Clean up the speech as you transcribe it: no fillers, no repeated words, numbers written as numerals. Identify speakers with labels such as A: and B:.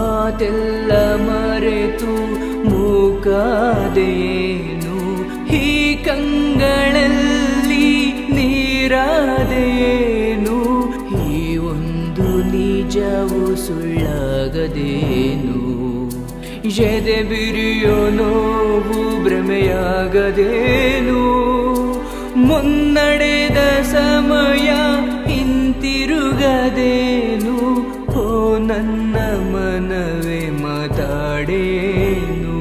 A: ಮಾತೆಲ್ಲ ಮರೆತು ಮೂಕಾದೆಯೇನು, ಈ ಕಂಗಳಲ್ಲಿ ನೀರಾದೆಯೇನು, ಈ ಒಂದು ನಿಜವು ಸುಳ್ಳಾಗದೇನು, ಎದೆ ಬಿರಿಯೋ ನೋವು ಭ್ರಮೆಯಾಗದೇನು, ಮುನ್ನಡೆದ ಸಮಯ ಹಿಂತಿರುಗದೇನು, ಓ ನನ್ನ ಮನವೇ ಮಾತಾಡೇನು.